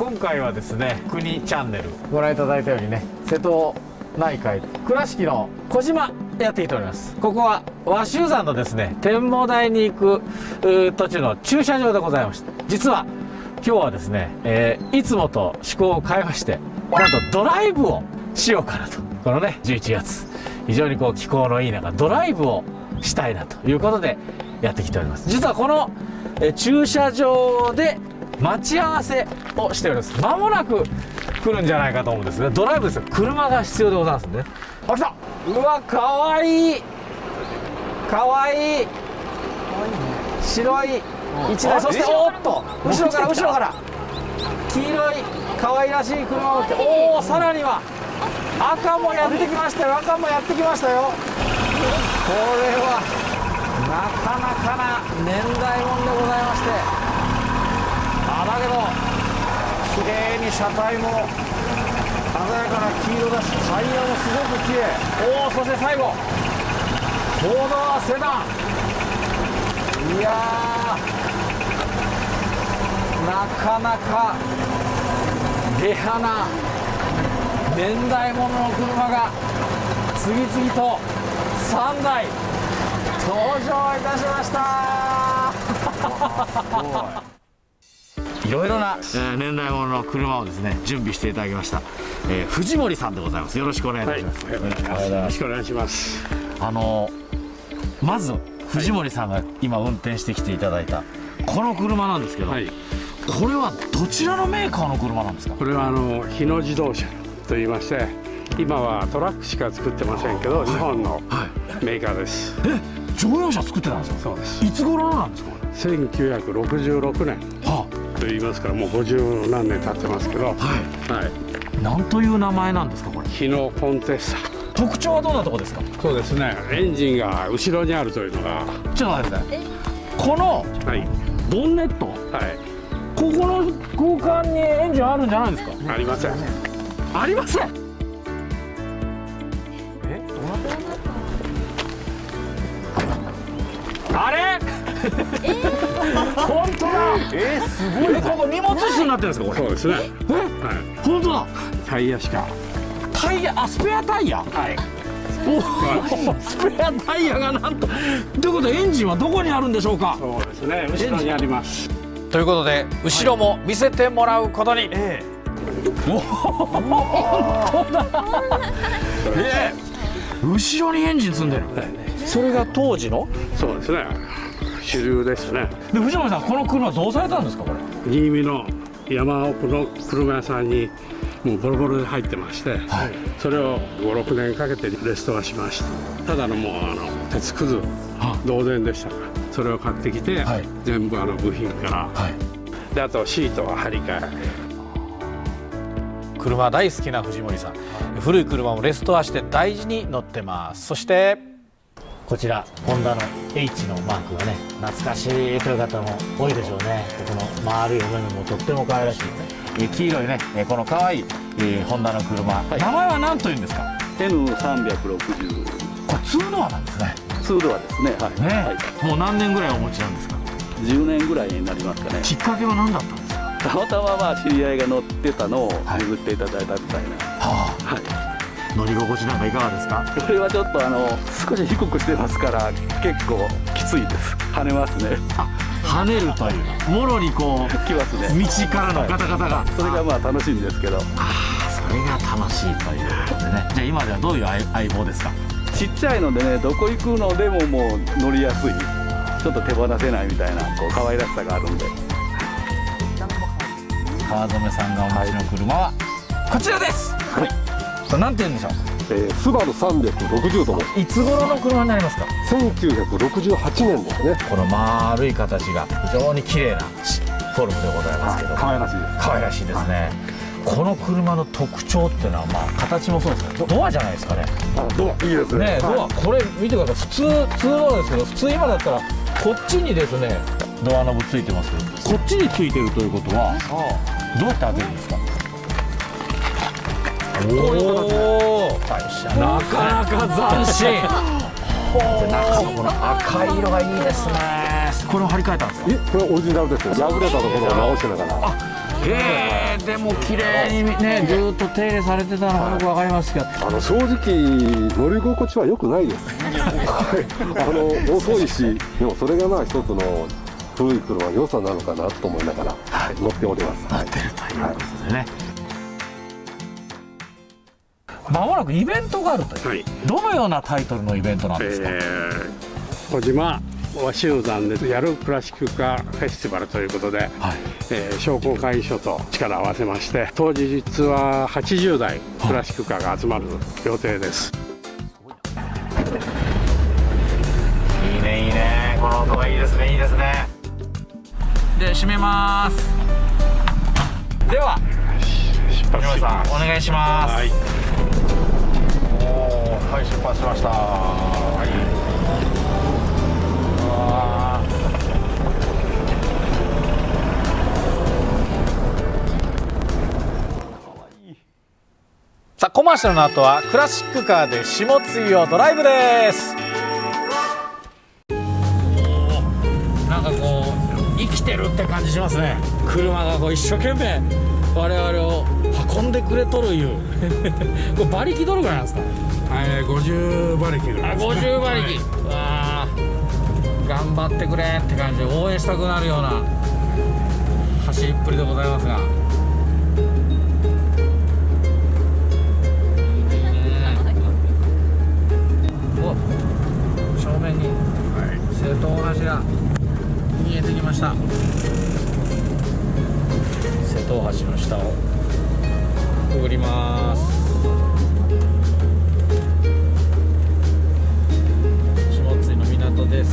今回はですね、国チャンネルご覧いただいたようにね、瀬戸内海倉敷の小島やってきております。ここは和州山のですね、展望台に行く途中の駐車場でございまして、実は今日はですね、いつもと趣向を変えまして、なんとドライブをしようかなと。このね11月非常にこう気候のいい中、ドライブをしたいなということでやってきております。実はこの駐車場で待ち合わせをしております。間もなく来るんじゃないかと思うんですね。ドライブですよ。車が必要でございますね。あ、来た。うわ、かわいい、かわいい、白い一台、そしておっと後ろから黄色い可愛らしい車を来て、おお、さらには赤もやってきましたよ。赤もやってきましたよ。これはなかなかな年代物でございまして、だけど綺麗に車体も鮮やかな黄色だし、タイヤもすごく綺麗。おお、そして最後フォードはセダン。いやー、なかなかレアな年代物の車が次々と3台登場いたしました。いろいろな年代物の車をですね準備していただきました、藤森さんでございます。よろしくお願いいたします。 よろしくお願いします。 まず藤森さんが今運転してきていただいたこの車なんですけど、はい、これはどちらのメーカーの車なんですか？ これは日野自動車といいまして、今はトラックしか作ってませんけど、日本のメーカーです。 乗用車作ってたんですか？ そうです。 いつ頃なんですか ？1966年と言いますから、もう50何年経ってますけど、はい。 なんという名前なんですかこれ？ 日野コンテッサ。 特徴はどんなとこですか？ そうですね。エンジンが後ろにあるというのが。 ちょっと待ってください。このボンネット。はい。ここの空間にエンジンあるんじゃないですか？ ありません。 ありません。あれ？本当だ。すごい。ここ荷物室になってるんですかこれ？ そうですね。 本当だ。 タイヤしか。 タイヤ、スペアタイヤ。はい。お、スペアタイヤがなんと。ということでエンジンはどこにあるんでしょうか？ そうですね。後ろにあります。 ということで後ろも見せてもらうことに。おお、本当だ。後ろにエンジン積んでる。それが当時の？ そうですね。主流ですね。 で、藤森さん、この車どうされたんですかこれ？ 新見の山奥の車屋さんにもうボロボロで入ってまして、はい、それを5、6年かけてレストアしました。ただのもう鉄くず同然でしたから、それを買ってきて、はい、全部部品から、はい、であとシートは張り替え。 車大好きな藤森さん、古い車もレストアして大事に乗ってます。そしてこちらホンダの H のマークがね、懐かしいという方も多いでしょうね。この丸いお目々もとっても可愛らしい、黄色いね、この可愛いホンダの車、はい、名前は何というんですか ？N360。 これ2ドアなんですね。 2ドアですね。はい。ね、 はい、もう何年ぐらいお持ちなんですか ？10年ぐらいになりますかね。 きっかけは何だったんですか？ たまたま知り合いが乗ってたのを譲っていただいたみたいな。はい。 乗り心地なんかいかがですか？ これはちょっと少し低くしてますから結構きついです。跳ねますね。 跳ねるというもろにこう来ますね。 道からのガタガタが、はい、 それがまあ楽しいんですけど。 それが楽しいということでね。じゃあ今ではどういう相棒ですか？ ちっちゃいのでね、どこ行くのでももう乗りやすい、ちょっと手放せないみたいな可愛らしさがあるんで。 川染さんがお持ちの車はこちらです。はい。これなんて言うんでしょう？ スバル360度も。 いつ頃の車になりますか ？1968年ですね。 この丸い形が非常に綺麗なフォルムでございますけど、 可愛らしいです。 可愛らしいですね。この車の特徴っていうのは、まあ形もそうですけど、ドアじゃないですかね。 ドアいいですね。 ドア、これ見てください。普通ドアですけど、普通今だったらこっちにですねドアノブついてますけど、こっちについてるということはどうやって開けるんですか？おお、なかなか斬新。中のこの赤い色がいいですね。これを張り替えたんですか？ これオリジナルですよ。破れたところを直してだから。 でも綺麗にねずっと手入れされてたのがよくわかりますけど、 正直乗り心地は良くないです遅いし、でもそれがまあ一つの古い車の良さなのかなと思いながら乗っております。 乗ってるということでね、まもなくイベントがあるという、 はい、 どのようなタイトルのイベントなんですか？ 小島和集団でやるクラシックカーフェスティバルということで、はい、商工会議所と力を合わせまして、当日は80台クラシックカーが集まる予定です。 いいねいいね、この音がいいですね、いいですね。で閉めます。では出発さんお願いします。はい、はい、出発しました。はい、さあコマーシャルの後はクラシックカーで下津をドライブです。なんかこう生きてるって感じしますね。車がこう一生懸命我々を運んでくれとるいうこれ馬力どれぐらいなんですか ？50馬力ぐらいですね。 50馬力、わー頑張ってくれって感じで応援したくなるような走りっぷりでございますが、正面に瀬戸大橋が見えてきました。瀬戸大橋の下をくぐります。下津の港です。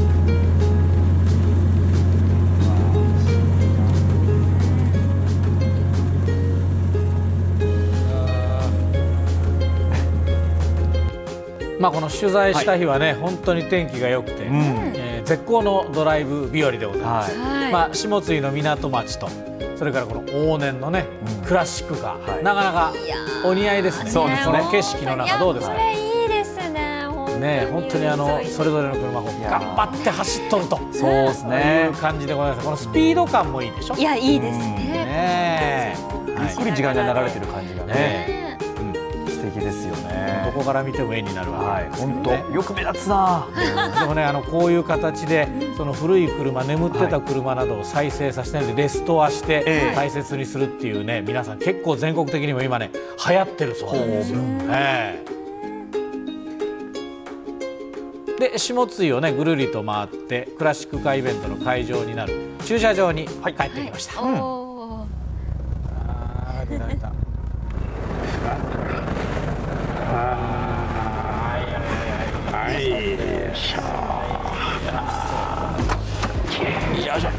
まあこの取材した日はね、本当に天気が良くて、絶好のドライブ日和でございます。まあ下津の港町と、それからこの往年のね、クラシックカー、なかなかお似合いですね。そうですね。景色の中どうですか？ これいいですね。 本当にそれぞれの車を頑張って走っとると、そうですね。いう感じでございます。このスピード感もいいでしょ？ いや、いいですね。 ゆっくり時間が流れてる感じがね。素敵ですよね。 どこから見ても絵になるわけですね。 本当よく目立つな。 でもね、こういう形でその古い車、眠ってた車などを再生させてレストアして大切にするっていうね、皆さん結構全国的にも今ね流行ってるそうなんですよ。で下津をねぐるりと回ってクラシックカーイベントの会場になる駐車場に帰ってきました。出られた。 はい、よいしょ。 よいしょ。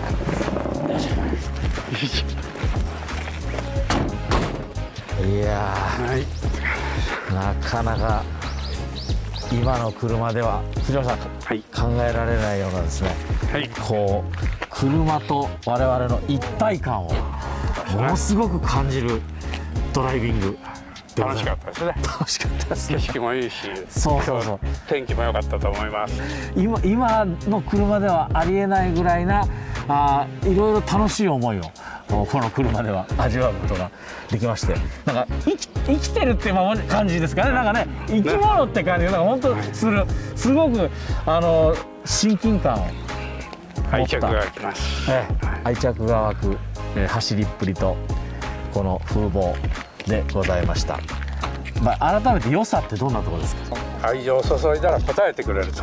いやー、なかなか今の車では藤原さん、考えられないようなですね、こう車と我々の一体感をものすごく感じるドライビング。 楽しかったですね。 楽しかったですね。 景色もいいし、 そうそうそう。 天気も良かったと思います。 今の車ではありえないぐらいないろいろ楽しい思いをこの車では味わうことができまして、なんか生きてるっていう感じですかね。なんかね、生き物って感じが本当する。すごく親近感を愛着が湧きます。 愛着が湧く走りっぷりとこの風貌でございました。改めて良さってどんなところですか？ 愛情を注いだら応えてくれると。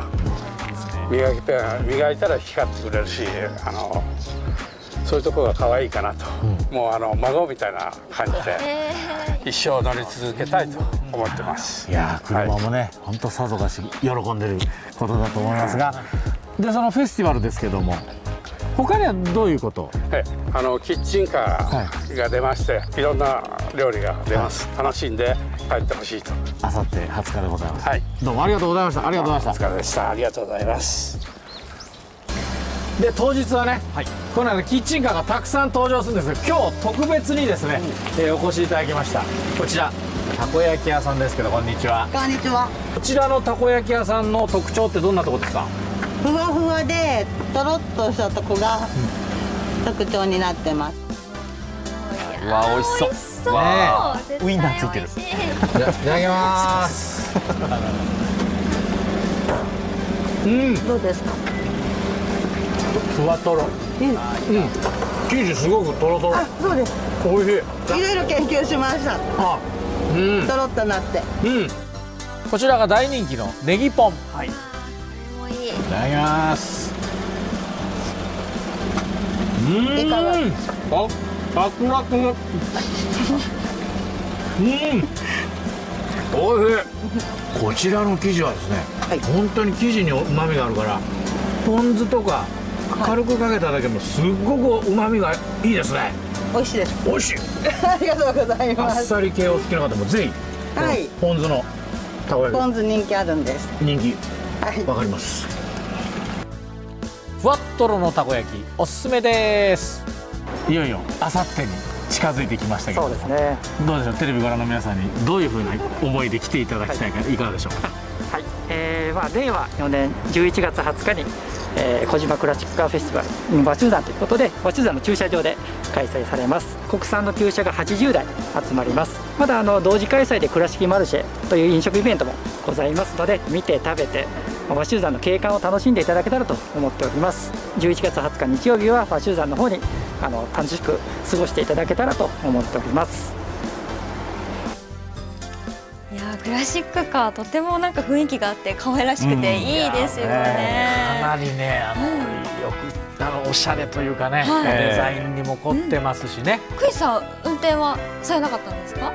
磨いたら光ってくれるし、そういうところが可愛いかなと。もう孫みたいな感じで一生乗り続けたいと思ってます。 いや車もね、本当さぞかし喜んでることだと思いますが、でそのフェスティバルですけども、他にはどういうこと？ キッチンカーが出まして、いろんな料理が出ます。楽しんで帰ってほしいと。 あさって20日でございます。どうもありがとうございました。ありがとうございました。 お疲れでした。ありがとうございます。 で当日はね、このキッチンカーがたくさん登場するんですけど、今日特別にですね、お越しいただきました。こちらたこ焼き屋さんですけど、こんにちは。 こんにちは。 こちらのたこ焼き屋さんの特徴ってどんなところですか？ ふわふわでとろっとしたとこが特徴になってます。 うわ美味しそう。 そう、 ねウインナーついてる。 いただきますどうですか。 ふわとろ生地すごくとろとろ。 そうです。 おいしい。 いろいろ研究しました。 あ、 とろっとなって。 こちらが大人気のネギポン。 もういい。 いただきます。 いかが。 サクサクの。おいしい。こちらの生地はですね、本当に生地に旨味があるから、ポン酢とか軽くかけただけもすっごく旨味がいいですね。 美味しいです。 美味しい。 ありがとうございあっます。 さり系を好きな方もぜひ、 はい。 ポン酢のたこ焼きポン酢人気あるんです。 人気はい。 わかります。ふわっとろのたこ焼きおすすめです。いよいよあさってに近づいてきましたけど、 そうですね。 どうでしょう、テレビご覧の皆さんにどういうふうな思いで来ていただきたいか、いかがでしょうか。 はい、令和4年11月20日に、小島クラシックカーフェスティバル和中山ということで和中山の駐車場で開催されます。国産の旧車が80台集まります。まだ同時開催で倉敷マルシェという飲食イベントもございますので、見て食べて和中山の景観を楽しんでいただけたらと思っております。11月20日日曜日は和中山の方に楽しく過ごしていただけたらと思っております。 いやー、クラシックカーとてもなんか雰囲気があって可愛らしくていいですよね。 かなりね、よくおしゃれというかね、デザインにも凝ってますしね。 クイズさん運転はされなかったんですか？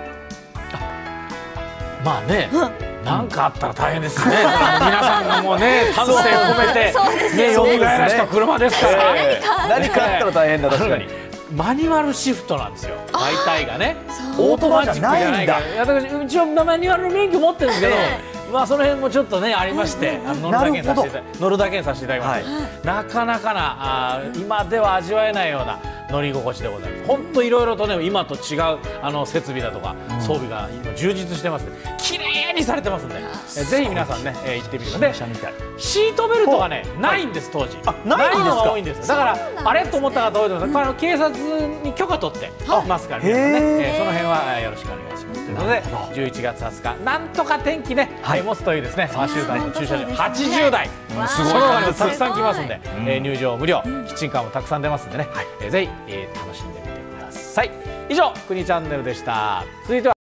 まあね、なんかあったら大変ですね。皆さんがもうね、丹精込めてね、蘇らした車ですから。 何かあったら大変だ。確かに。 マニュアルシフトなんですよ。大体がね、オートマチックじゃないから。私一応マニュアルの免許持ってるんですけど、まあその辺もちょっとねありまして、乗るだけにさせていただきます。なかなかな今では味わえないような乗り心地でございます。本当いろいろとね、今と違う設備だとか装備が今充実してますね。綺麗にされてますんで、ぜひ皆さんね行ってみてください。シートベルトがねないんです当時。ないのが多いんです。だからあれと思った方多いと思います。警察に許可取ってますから皆さんね、その辺はよろしくお願いします。ということで11月20日なんとか天気ね持つといいですね。和中山の駐車場80台すごい数たくさん来ますんで、入場無料、キッチンカーもたくさん出ますんでね、ぜひ楽しんでみてください。以上、くにチャンネルでした。続いては